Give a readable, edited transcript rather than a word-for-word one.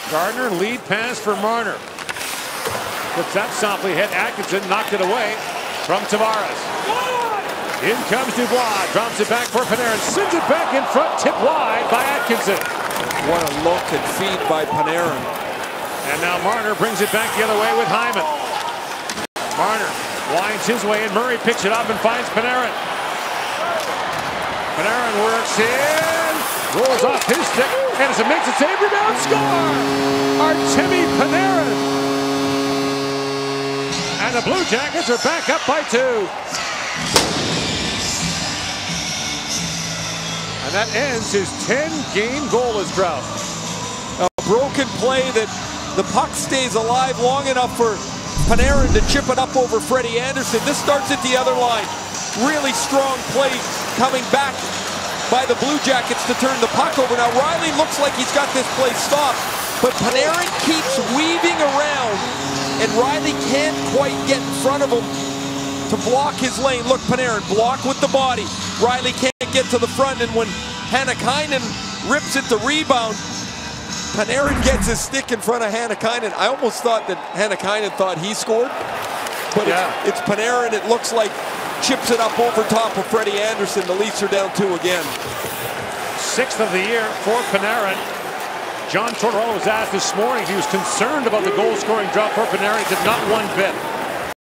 Gardner, lead pass for Marner. Puts that softly ahead. Atkinson knocked it away from Tavares. In comes Dubois. Drops it back for Panarin. Sends it back in front. Tipped wide by Atkinson. What a look and feed by Panarin. And now Marner brings it back the other way with Hyman. Marner winds his way, and Murray picks it up and finds Panarin. Panarin works in, rolls off his stick, and as it makes a save, rebound, score! Artemi Panarin! And the Blue Jackets are back up by 2. And that ends his 10-game goalless drought. A broken play that the puck stays alive long enough for Panarin to chip it up over Freddie Anderson. This starts at the other line. Really strong play coming back by the Blue Jackets to turn the puck over. Now Riley looks like he's got this play stopped, but Panarin keeps weaving around, and Riley can't quite get in front of him to block his lane. Look, Panarin block with the body. Riley can't get to the front, and when Hannakainen rips it to rebound, Panarin gets his stick in front of Hannakainen. I almost thought that Hannakainen thought he scored, but it's Panarin. It looks like chips it up over top of Freddie Anderson. The Leafs are down 2 again. 6th of the year for Panarin. John Tortorella was asked this morning if he was concerned about the goal-scoring drought for Panarin. He said not one bit.